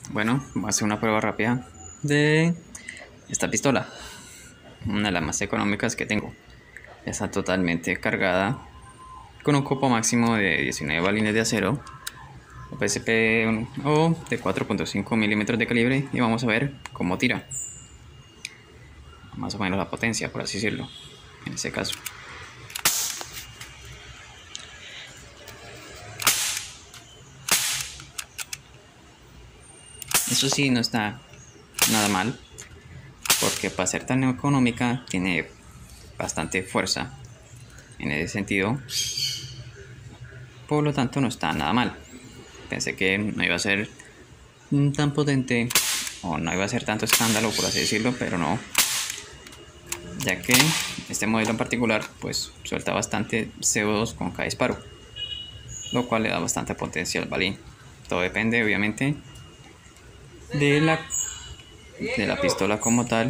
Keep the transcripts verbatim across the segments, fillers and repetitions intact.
Bueno, voy a hacer una prueba rápida de esta pistola, una de las más económicas que tengo. Está totalmente cargada con un cupo máximo de diecinueve balines de acero o P S P o de cuatro punto cinco milímetros de calibre, y vamos a ver cómo tira, más o menos la potencia, por así decirlo, en este caso. Eso sí, no está nada mal, porque para ser tan económica tiene bastante fuerza en ese sentido. Por lo tanto, no está nada mal. Pensé que no iba a ser tan potente o no iba a ser tanto escándalo, por así decirlo, pero no, ya que este modelo en particular pues suelta bastante C O dos con cada disparo, lo cual le da bastante potencia al balín. Todo depende obviamente de la, de la pistola como tal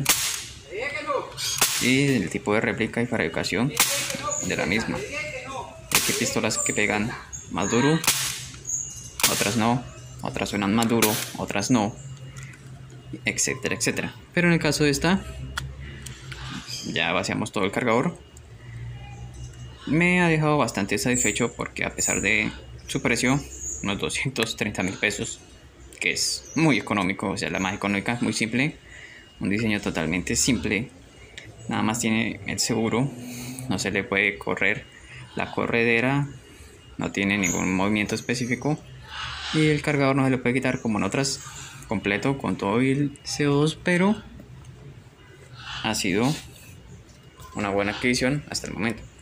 y del tipo de réplica y fabricación de la misma. Hay pistolas que pegan más duro, otras no, otras suenan más duro, otras no, etcétera, etcétera. Pero en el caso de esta, ya vaciamos todo el cargador. Me ha dejado bastante satisfecho porque, a pesar de su precio, unos doscientos treinta mil pesos, que es muy económico, o sea, la más económica, muy simple, un diseño totalmente simple, nada más tiene el seguro, no se le puede correr la corredera, no tiene ningún movimiento específico, y el cargador no se le puede quitar como en otras, completo con todo el C O dos, pero ha sido una buena adquisición hasta el momento.